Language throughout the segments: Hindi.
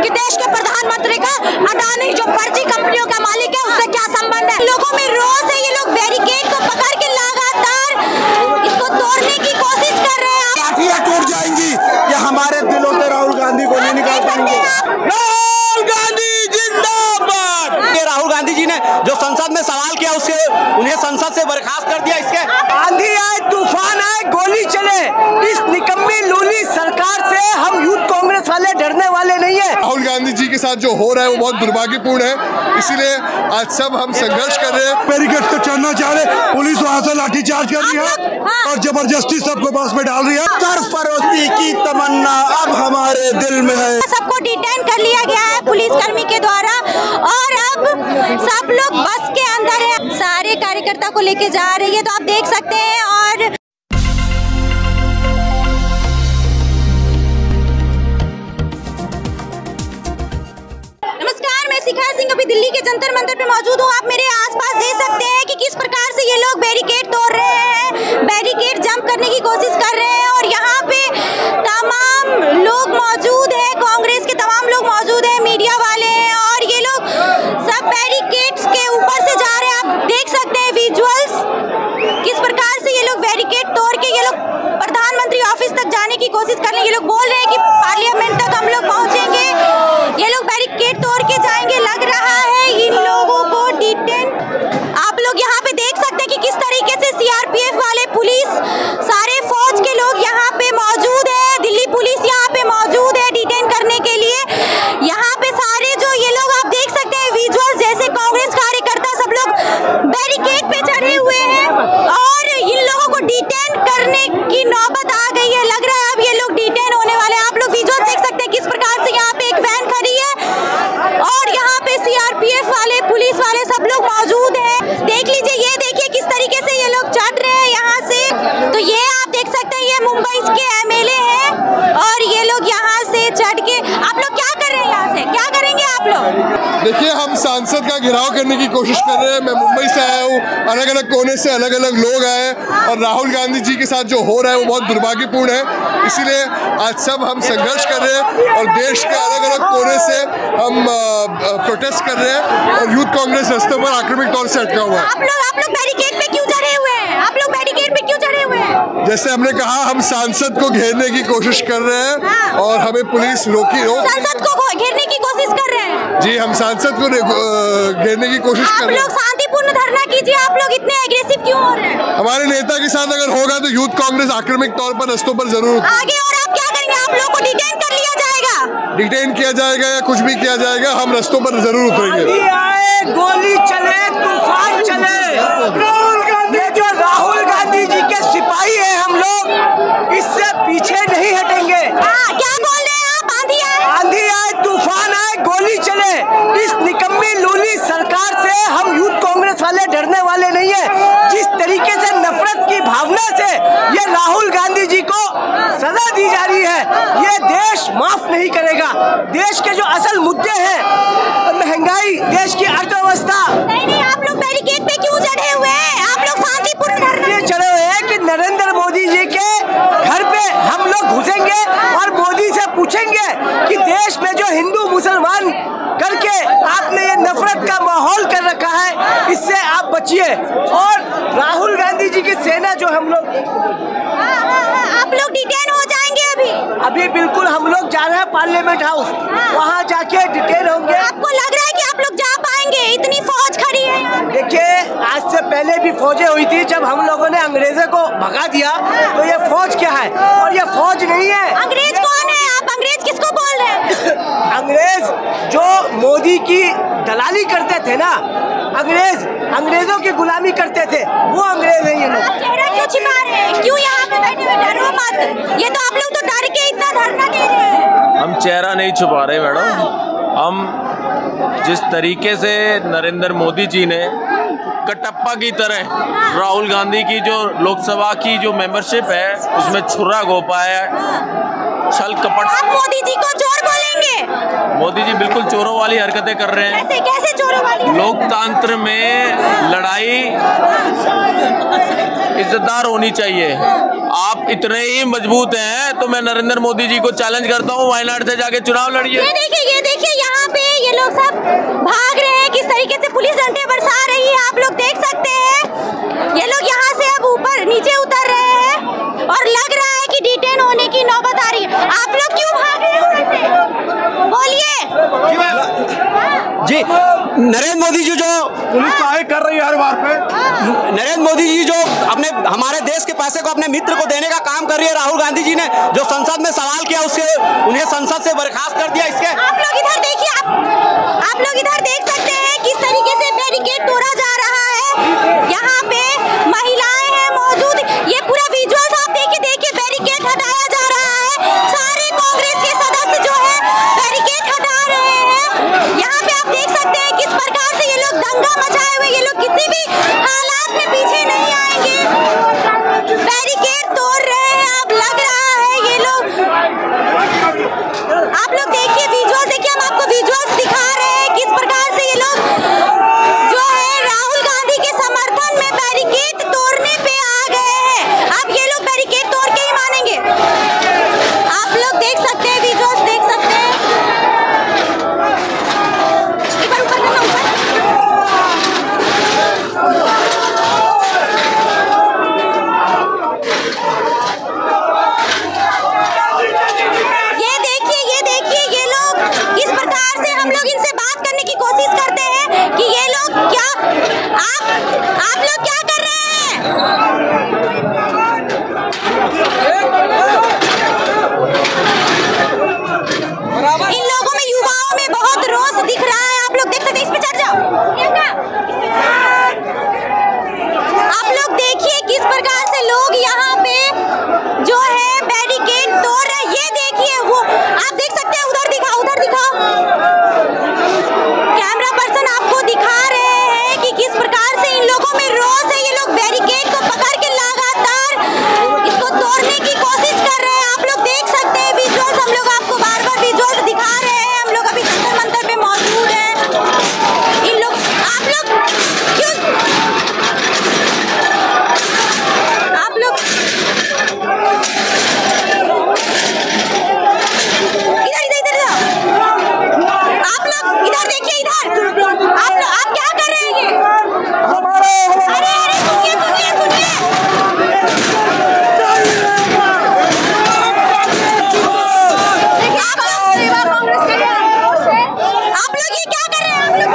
कि देश के प्रधानमंत्री का अडानी जो फर्जी कंपनियों का मालिक है उससे क्या संबंध है। लोगों में रोष है, ये लोग बैरिकेड को पकड़ के लगातार इसको तोड़ने की कोशिश कर रहे हैं। लाठियां टूट जाएंगी, ये हमारे दिलों से राहुल गांधी को नहीं निकाल पाएंगे। राहुल गांधी जिंदाबाद। राहुल गांधी जी ने जो संसद में सवाल किया उसके उन्हें संसद से बर्खास्त कर दिया। इसके आंधी आए तूफान आए गोली चले, इस निकम्मी लूली सरकार से हम यूथ कांग्रेस वाले डरने वाले नहीं है। राहुल गांधी जी के साथ जो हो रहा है वो बहुत दुर्भाग्यपूर्ण है, इसीलिए आज सब हम संघर्ष कर रहे हैं। बैरिकेड को चढ़ना चाह रहे, पुलिस वहाँ से लाठीचार्ज कर रही है और जबरदस्ती सबको बस में डाल रही है। सरफरोशी की तमन्ना अब हमारे दिल में है। सबको डिटेन कर लिया गया है पुलिस कर्मी के द्वारा और अब सब लोग बस के अंदर है। सारे कार्यकर्ता को लेके जा रही है, तो आप देख सकते हैं। और नमस्कार, मैं शिखा सिंह अभी दिल्ली के जंतर मंतर पे मौजूद हूँ। आप मेरे आसपास देख सकते हैं कि किस प्रकार से ये लोग बैरिकेड तोड़ रहे हैं, बैरिकेड जंप करने की कोशिश कर रहे हैं। और यहाँ पे तमाम लोग मौजूद हैं, कांग्रेस के तमाम लोग मौजूद हैं, मीडिया वाले हैं और ये लोग सब बैरिकेड्स के ऊपर से जा रहे हैं। आप देख सकते हैं विजुअल्स, किस प्रकार से ये लोग बैरिकेड तोड़ के ये लोग प्रधानमंत्री ऑफिस तक जाने की कोशिश कर रहे हैं। ये लोग बोल रहे हैं कि पार्लियामेंट तक हम लोग पहुंचेंगे, ये लोग बैरिकेड तोड़ के जाएंगे। लग रहा है इन लोगों को डिटेन। आप लोग यहाँ पे देख सकते हैं कि किस तरीके से सीआरपीएफ वाले, पुलिस, सारे फौज के लोग यहाँ पे मौजूद है। दिल्ली पुलिस यहाँ पे मौजूद है डिटेन करने के लिए। यहाँ पे सारे जो ये लोग आप देख सकते हैं विजुअल्स, जैसे कांग्रेस कार्यकर्ता सब लोग बैरिकेड पे चढ़े हुए हैं और इन लोगों को डिटेन करने की नौबत आ गई है। लग रहा है अब ये लोग डिटेन होने वाले हैं। आप लोग विजुअल देख सकते हैं किस प्रकार से यहाँ पे एक वैन खड़ी है और यहाँ पे सीआरपीएफ वाले, पुलिस वाले सब लोग मौजूद हैं। देख लीजिए, ये देखिए किस तरीके से ये लोग चढ़ रहे हैं यहाँ से। तो ये आप देख सकते हैं, ये मुंबई के एमएलए हैं और ये लोग यहाँ से चढ़ के, आप लोग क्या कर रहे हैं यहाँ से, क्या करेंगे आप लोग? देखिए, हम सांसद का घेराव करने की कोशिश कर रहे हैं। मैं मुंबई से आया हूँ, अलग अलग कोने से अलग अलग लोग आए हैं और राहुल गांधी जी के साथ जो हो रहा है वो बहुत दुर्भाग्यपूर्ण है, इसीलिए आज सब हम संघर्ष कर रहे हैं और देश के अलग अलग कोने से हम प्रोटेस्ट कर रहे हैं और यूथ कांग्रेस रास्तों पर आक्रमक तौर से अटका हुआ है। आप लोग बैरिकेड पे क्यों चढ़े हुए हैं? आप लोग बैरिकेड पे क्यों चढ़े हुए हैं? जैसे हमने कहा, हम सांसद को घेरने की कोशिश कर रहे हैं और हमें पुलिस रोक सांसद को घेरने की कोशिश कर रहे हैं। जी, हम सांसद को घेरने की कोशिश कर रहे हैं। आप लोग शांतिपूर्ण धरना कीजिए, आप लोग इतने एग्रेसिव क्यों हो रहे हैं? हमारे नेता के साथ अगर होगा तो यूथ कांग्रेस आक्रमक तौर पर रस्तों पर जरूर आगे। और आप क्या करेंगे? आप लोग को डिटेन कर लिया जाएगा, डिटेन किया जाएगा या कुछ भी किया जाएगा, हम रस्तों पर जरूर उतरेंगे। आए गोली चले तूफान चले, ये जो राहुल गांधी जी के सिपाही हैं हम लोग, इससे पीछे नहीं हटेंगे। क्या बोल रहे हैं आप? आंधी आए तूफान आए गोली चले, इस निकम्मी लूली सरकार से हम यूथ कांग्रेस वाले डरने वाले नहीं है। जिस तरीके से नफरत की भावना से ये राहुल गांधी जी को सजा दी जा रही है, ये देश माफ नहीं करेगा। देश के जो असल मुद्दे हैं, महंगाई, देश की अर्थव्यवस्था। नहीं, आप लोग बैरिकेड पे क्यों चढ़े हुए हैं? आप लोग शांतिपूर्ण धरना चढ़े हुए हैं कि नरेंद्र मोदी जी के घर पे हम लोग घुसेंगे और मोदी से पूछेंगे कि देश में जो हिंदू मुसलमान करके आपने ये नफरत का माहौल कर रखा है, इससे आप बचिए। और राहुल गांधी जी की सेना जो हम लोग, आप लोग डिटेन हो जाएंगे अभी बिल्कुल हम लोग जा रहे हैं पार्लियामेंट हाउस, वहाँ जाके डिटेन होंगे। आपको लग रहा है कि आप लोग जा पाएंगे? इतनी फौज खड़ी है। देखिए, आज से पहले भी फौजें हुई थी, जब हम लोगों ने अंग्रेजों को भगा दिया, तो ये फौज क्या है? और ये फौज नहीं है। अंग्रेज कौन है? आप अंग्रेज किसको बोल रहे हैं? अंग्रेज जो मोदी की दलाली करते थे ना, अंग्रेजों की गुलामी करते थे, वो अंग्रेज हैं ये लोग। आप चेहरा क्यों छिपा रहे हैं? क्यों यहाँ पे बैठे हुए? डरो मत, ये तो आप लोग तो डर के इतना धरना दे रहे हैं। हम चेहरा नहीं छुपा रहे मैडम। हम जिस तरीके से नरेंद्र मोदी जी ने कटप्पा की तरह राहुल गांधी की जो लोकसभा की जो मेंबरशिप है उसमें छुरा घोपा है, छल कपट। आप मोदी जी को चोर बोलेंगे? मोदी जी बिल्कुल चोरों वाली हरकतें कर रहे हैं। कैसे चोरों वाली? लोकतंत्र में लड़ाई इज्जतदार होनी चाहिए। आप इतने ही मजबूत हैं तो मैं नरेंद्र मोदी जी को चैलेंज करता हूँ, वायनाड से जाके चुनाव लड़िए। ये देखिए नरेंद्र मोदी जी जो पुलिस काहे कर रही है हर बार पे? नरेंद्र मोदी जी जो अपने हमारे देश के पैसे को अपने मित्र को देने का काम कर रही है, राहुल गांधी जी ने जो संसद में सवाल किया उसके उन्हें संसद से बर्खास्त कर दिया। इसके आप लोग इधर देखिए, आप लोग इधर देख सकते हैं किस तरीके से बैरिकेड तोड़ा जा रहा है। यहाँ पे महिलाएं हैं मौजूद, ये पूरा विजुअल्स आप देखिए बैरिकेड हटाया जा रहा है। सारे कांग्रेस के सदस्य जो है बैरिकेड हटा रहे हैं। यहाँ पे आप देख सकते हैं किस प्रकार से ये लोग दंगा मचाए हुए, ये लोग किसी भी हालात में पीछे नहीं आएंगे, बैरिकेड तोड़ रहे हैं। अब लग रहा है ये लोग, आप लोग देखिए विजुअल, देखिए हम आपको विजुअल्स दिखा रहे हैं किस प्रकार से ये लोग जो है राहुल गांधी के समर्थन में बैरिकेड तोड़ने पे आ गए हैं। अब ये लोग बैरिकेड तोड़ के ही मानेंगे। आप लोग देख सकते हैं विजुअल्स, देख सकते हैं। ऊपर करना, ये देखिए ये लोग किस प्रकार से, हम लोग इनसे बात करने की कोशिश करते हैं कि ये लोग क्या, आप लोग क्या कर रहे हैं? इन लोगों में, युवाओं में बहुत रोष दिख रहा है। आप लोग देख सकते हैं, इस पे चढ़ जाओ। आप लोग देखिए किस प्रकार से लोग यहाँ पे जो है बैरिकेड तोड़ रहे हैं। ये देखिए, वो आप देख सकते हैं, उधर दिखाओ, उधर दिखाओ, कैमरा पर्सन आपको दिखा रहे हैं कि किस प्रकार से इन लोगों में रोष है। ये लोग बैरिकेड को पकड़ के लगातार इसको तोड़ने की कोशिश कर रहे हैं। आप लोग देख सकते हैं विजुअल्स, हम लोग आपको बार-बार विजुअल्स दिखा रहे हैं। हम लोग अभी जंतर मंतर पे मौजूद हैं। इन लोग, आप लोग क्यों, आप लोग इधर आप लोग इधर देखिए, इधर आप क्या कर रहे हैं? अरे सुनिए आप लोग ये क्या कर रहे हैं?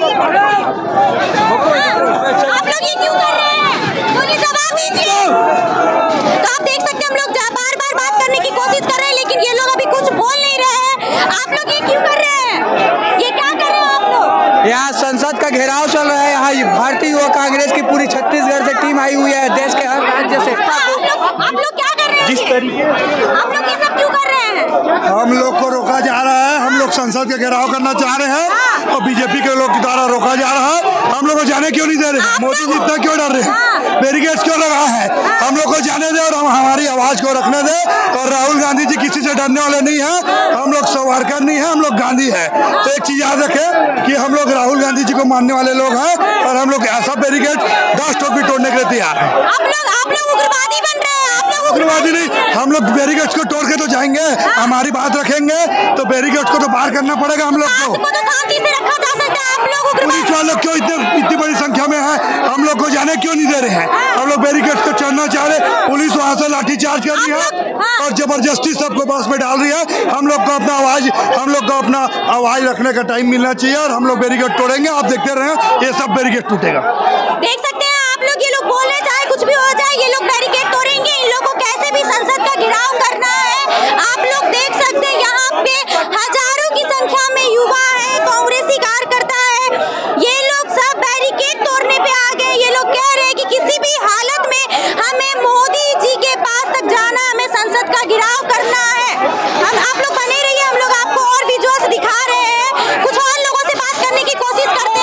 आप लोग ये क्यों कर रहे हैं? बोलिए, जवाब दीजिए। तो आप देख सकते हैं हम लोग बार-बार बात करने की कोशिश कर रहे हैं, लेकिन ये लोग अभी कुछ बोल नहीं रहे हैं। आप लोग ये क्यों कर रहे हैं? ये क्या कर रहे हो आप लोग? यहाँ संसद का घेराव चल रहा है। यहाँ भारतीय युवा कांग्रेस की पूरी छत्तीसगढ़ से टीम आई हुई है, देश के हर राज्य से। आप लोग क्या कर रहे हैं? जिस तरीके आप लोग ये सब क्यों कर रहे हैं? हम लोग को रोका जा रहा है, हम लोग संसद का घेराव करना चाह रहे हैं और बीजेपी के लोग द्वारा रोका जा रहा है। हम लोग को जाने क्यों नहीं दे रहे? मोदी जी इतना क्यों डर रहे हैं? बैरिकेड्स क्यों लगा है? हम लोग को जाने दे और हम हमारी आवाज को रखने दे। और राहुल गांधी जी किसी से डरने वाले नहीं है। हम लोग सावरकर नहीं है, हम लोग गांधी है। तो एक चीज याद रखें कि हम लोग राहुल गांधी जी को मानने वाले लोग हैं और हम लोग ऐसा बैरिकेड 10 ठोक भी तोड़ने के लिए तैयार है। आप लोग उग्रवादी बन रहे हैं। आप लोग उग्रवादी नहीं, हम लोग बैरिकेड्स को तोड़ के तो जाएंगे। हमारी बात रखेंगे तो बैरिकेड्स को तो पार करना पड़ेगा हम लोग को। तो शांति से रखा जा सकता है। आप लोग पुलिस वाले क्यों इतनी बड़ी संख्या में है? हम लोग को जाने क्यों नहीं दे रहे हैं? हम लोग बैरिकेड्स को चढ़ना चाह रहे, पुलिस वहां से लाठीचार्ज कर रही है और जबरदस्ती सबको बस में डाल रही है। हम लोग को अपना आवाज रखने का टाइम मिलना चाहिए और हम लोग बैरिकेड तोड़ेंगे। आप देखते रहे, ये सब बैरिकेड टूटेगा। देख सकते हैं आप लोग, ये लोग बोल रहे चाहे कुछ भी हो जाए, ये लोग बैरिकेड तोड़ेंगे। इन लोगों को कैसे भी संसद का घेराव करना है। आप लोग देख सकते हैं यहाँ पे हजारों की संख्या में युवा है, कांग्रेसी कार्यकर्ता है। ये लोग सब बैरिकेड तोड़ने पे आ गए। ये लोग कह रहे हैं कि किसी भी हालत में हमें मोदी जी के पास तक जाना, हमें संसद का घेराव करना है। आप लोग बने रहिए, हम लोग आपको और विजुअल्स दिखा रहे हैं। कुछ और लोगों से बात करने की कोशिश करते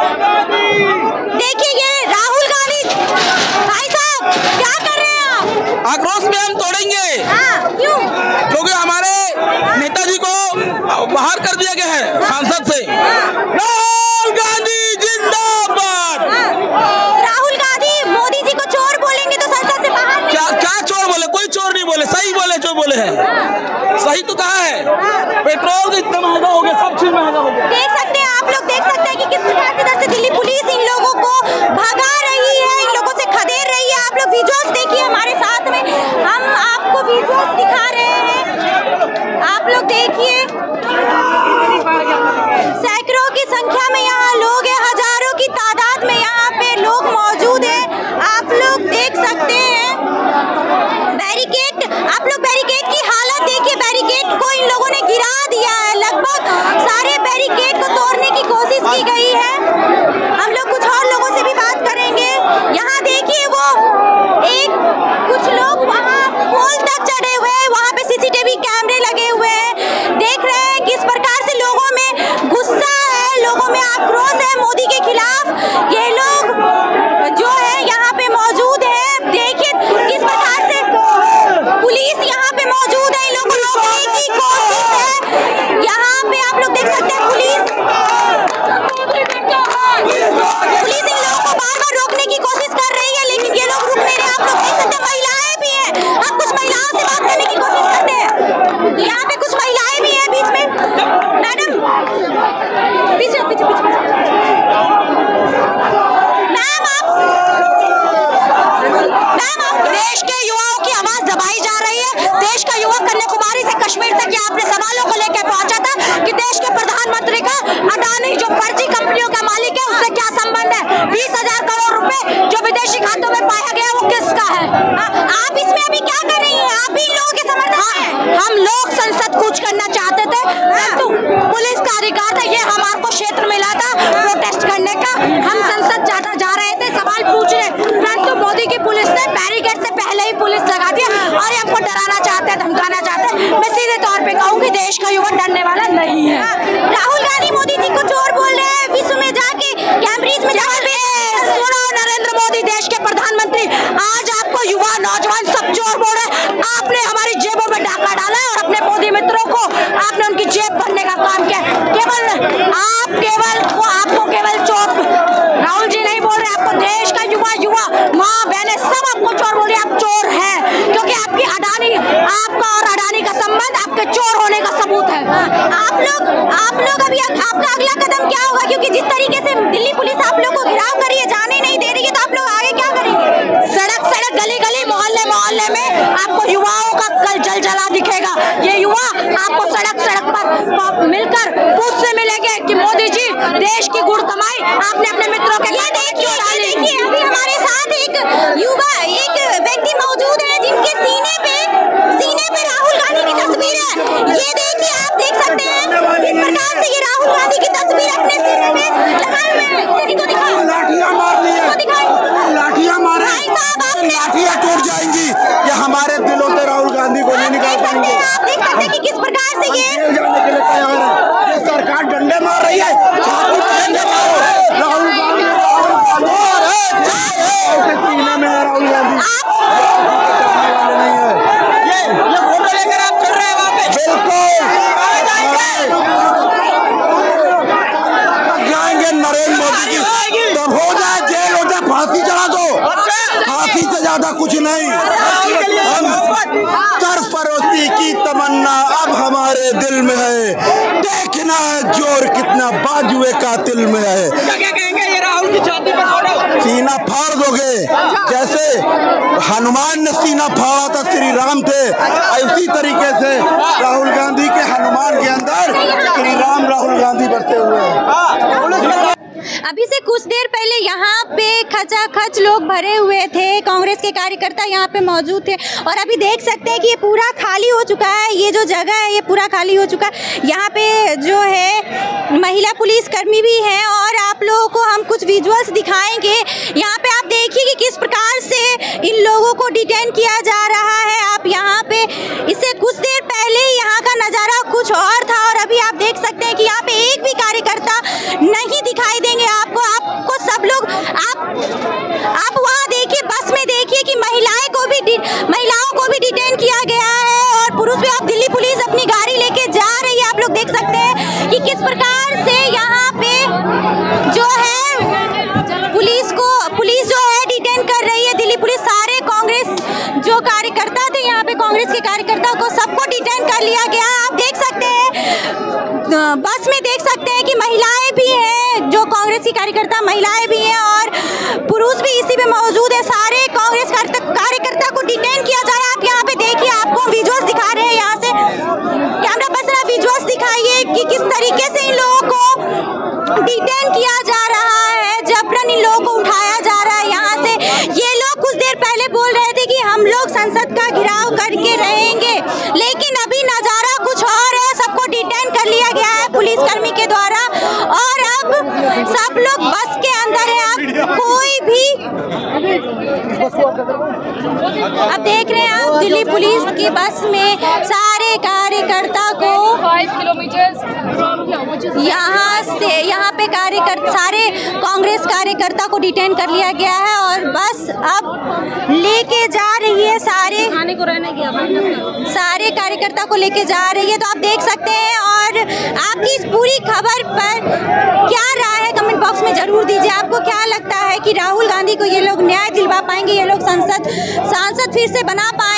हैं। देखिए ये राहुल गांधी भाई साहब क्या कर रहे हैं आप? आक्रोश में हम तोड़ेंगे। क्यों? क्योंकि हमारे नेताजी को बाहर कर दिया गया है संसद से। राहुल गांधी जिंदाबाद। राहुल गांधी मोदी जी को चोर बोलेंगे तो संसद से बाहर क्या चोर बोले? कोई चोर नहीं बोले, सही बोले जो बोले हैं। सही तो कहा है, पेट्रोल इतना महंगा हो गया, सब चीज महंगा हो गया। देख सकते हैं आप लोग, देख सकते हैं कि किस प्रकार से इधर से दिल्ली पुलिस इन लोगों को भगा रही है, इन लोगों से खदेड़ रही है। आप लोग विजुअल्स देखिए हमारे साथ में, हम आपको विजुअल्स दिखा रहे हैं। आप लोग देखिए सैकड़ों की संख्या में यहाँ लोग हैं, हजारों की तादाद में यहाँ पे लोग मौजूद हैं। आप लोग देख सकते हैं बैरिकेड, आप लोग बैरिकेड की हालत देखिए। बैरिकेड को इन लोगों ने गिरा दिया है, लगभग सारे बैरिकेड को तोड़ने की कोशिश की गई है। हम लोग कुछ और लोगों से भी बात करेंगे। यहाँ देखिए वो कुछ लोग वहाँ पोल तक चढ़े हुए हैं, वहाँ पे सीसीटीवी कैमरे लगे हुए हैं। देख रहे हैं किस प्रकार से लोगों में गुस्सा है, लोगों में आक्रोश है मोदी के खिलाफ। ये लोग जो है यहाँ पे मौजूद है। देखिए किस प्रकार से पुलिस यहाँ पे मौजूद है, इन लोगों को रोकने की कोशिश है। यहाँ पे आप लोग देख सकते हैं पुलिस इन लोगों को बार बार रोकने की कोशिश कर रही है, लेकिन ये लोग रुक नहीं रहे। आप लोग देख सकते हैं महिलाएं भी हैं। आप कुछ महिलाओं से बात करने की कोशिश करते हैं। यहाँ पे कुछ महिलाएं भी हैं बीच में। मैडम पीछे पीछे पीछे मैम आप देश के युवाओं की आवाज दबाई जा रही है। देश का युवा कन्याकुमारी से कश्मीर तक यहाँ अपने सवालों को लेकर पहुंचा था कि देश के प्रधानमंत्री का अडानी जो फर्जी कंपनियों का मालिक है उससे क्या संबंध है। 20,000 करोड़ रुपए जो विदेशी खातों में पाया गया वो किसका है। आप इसमें अभी क्या कर रही हैं? आप भी लोगों के समर्थन में। हम लोग संसद कूच करना चाहते थे, परंतु पुलिस का अधिकार था, ये हमारे को क्षेत्र मिला था प्रोटेस्ट करने का। हम संसद जा रहे थे सवाल पूछने, परंतु मोदी की पुलिस ने बैरिकेड से पहले ही पुलिस लगा दिया और ये हमको डराना चाहते हैं, धमकाना चाहते हैं। मैं सीधे तौर पे कहूँगी देश का युवा डरने वाला नहीं है। राहुल गांधी मोदी जी को चोर बोल रहे हैं, विश्व में जाके कैम्ब्रिज में जाके सुनो नरेंद्र मोदी देश के प्रधानमंत्री, आज आपको युवा नौजवान सब चोर बोल रहे हैं। आपने हमारी जेबों में डाका डाला है और अपने मोदी मित्रों को आपने उनकी जेब भरने का काम किया। आपको केवल चोर राहुल जी नहीं बोल रहे, आपको देश का युवा माँ बहने सब आपको चोर बोल रहे। आप चोर हैं क्योंकि आपकी आपका और अडानी का संबंध आपके चोर होने का सबूत है। आप लोग अभी आपका अगला कदम क्या होगा? क्योंकि जिस तरीके से दिल्ली पुलिस आप लोग को घिराव कर रही है, जाने नहीं दे रही है, तो आप लोग आगे क्या करेंगे? सड़क गली गली मोहल्ले में आपको युवाओं का कल जला दिखेगा। ये युवा आपको सड़क पर मिलकर पूछ से मिलेंगे कि मोदी जी देश की गुड़ कमाई आपने अपने मित्रों के देखिए अभी हमारे साथ एक व्यक्ति मौजूद है जिनके सीने पे राहुल गांधी की तस्वीर है। ये देखिए आप देख सकते हैं किस प्रकार से ये राहुल गांधी की तस्वीर अपने सीने पे लगाए हुए हैं। इनको दिखाओ, लाठियां मार दी है, लाठियां मारे, लाठियां टूट जाएंगी। ये हमारे दिलों से राहुल गांधी को नहीं निकाल पाएंगे। आप देख सकते हैं कि किस प्रकार से ये जाने के लिए तैयार है। ये सरकार डंडे मार रही है, डंडे मारो। राहुल गांधी सीने में है, राहुल गांधी नहीं है। ये फोटो लेकर आप चल रहे हैं वहाँ पे, बिल्कुल जाएंगे नरेंद्र मोदी की तो हो जाए, जेल हो जाए, फांसी चढ़ा दो, फांसी से ज्यादा कुछ नहीं। सरफरोशी की तमन्ना अब हमारे दिल में है, देखना है जोर कितना बाजुए कातिल में है। क्या कहेंगे ये राहुल की छाती पर फोटो? सीना फाड़ दोगे, जैसे हनुमान ने सीना फाड़ा था श्री राम थे, उसी तरीके से राहुल गांधी के हनुमान के अंदर श्री राम राहुल गांधी बरसे हुए हैं। अभी से कुछ देर पहले यहाँ पे खचाखच लोग भरे हुए थे, कांग्रेस के कार्यकर्ता यहाँ पे मौजूद थे और अभी देख सकते हैं कि ये पूरा खाली हो चुका है। ये जो जगह है ये पूरा खाली हो चुका है। यहाँ पे जो है महिला पुलिसकर्मी भी हैं और आप लोगों को हम कुछ विजुअल्स दिखाएंगे। यहाँ पे आप देखिए कि किस प्रकार से इन लोगों को डिटेन किया जा रहा है। आप यहाँ पे इससे कुछ देर पहले यहाँ का नज़ारा कुछ और था और अभी आप देख सकते हैं कि यहाँ पे एक भी कार्यकर्ता नहीं दिखाई देंगे आपको सब लोग। आप वहाँ देखिए, बस में देखिए कि महिलाओं को भी डिटेन किया गया है और पुरुष भी। आप दिल्ली पुलिस अपनी गाड़ी लेके जा रही है। आप लोग देख सकते हैं कि किस प्रकार से यहाँ पे जो है पुलिस जो है डिटेन कर रही है। दिल्ली पुलिस सारे कांग्रेस जो कार्यकर्ता थे यहाँ पे, कांग्रेस के कार्यकर्ताओं को सबको डिटेन कर लिया गया। आप देख सकते हैं बस में देख सकते हैं कि महिलाएं भी हैं, जो कांग्रेस की कार्यकर्ता महिलाएं भी हैं और पुरुष भी इसी में मौजूद है। सारे कांग्रेस कार्यकर्ता को डिटेन किया जा रहा है। आप यहाँ पे देखिए, आपको विजुअल्स दिखा रहे हैं। यहाँ से कैमरा पर्सन विजुअल्स दिखाइए कि किस तरीके से इन लोगों को डिटेन किया जा रहा है, जबरन इन लोगों को उठाया जा रहा है यहाँ से। ये लोग कुछ देर पहले बोल रहे थे कि हम लोग संसद का घेराव करके रहेंगे, लेकिन अभी नजारा कुछ और है। सबको डिटेन कर लिया गया है पुलिसकर्मी के द्वारा और अब सब लोग बस के अंदर है। अब कोई भी अब देख रहे हैं आप दिल्ली पुलिस की बस में सारे कार्यकर्ता को 5 किलोमीटर यहाँ पे सारे कांग्रेस कार्यकर्ता को डिटेन कर लिया गया है और बस अब लेके जा रही है सारे कार्यकर्ता को लेके जा रही है। तो आप देख सकते हैं और आपकी इस पूरी खबर पर क्या राय है कमेंट बॉक्स में जरूर दीजिए। आपको क्या लगता है कि राहुल गांधी को ये लोग न्याय दिलवा पाएंगे, ये लोग सांसद फिर से बना पाएंगे?